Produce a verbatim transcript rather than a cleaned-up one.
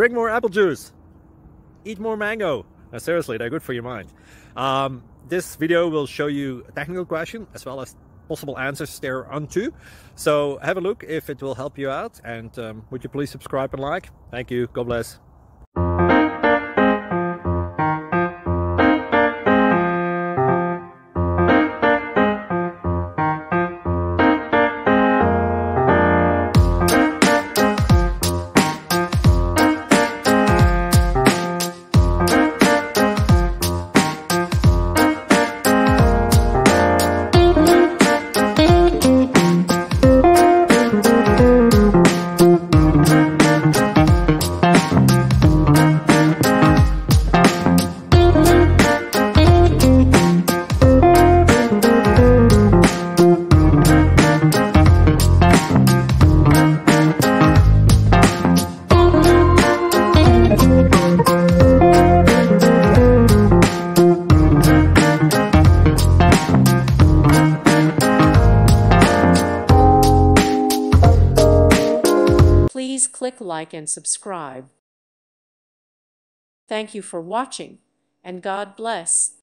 drink more apple juice, eat more mango. No, seriously, they're good for your mind. Um, this video will show you a technical question as well as possible answers thereunto. So have a look if it will help you out, and um, would you please subscribe and like? Thank you. God bless. Please click like and subscribe. Thank you for watching, and God bless.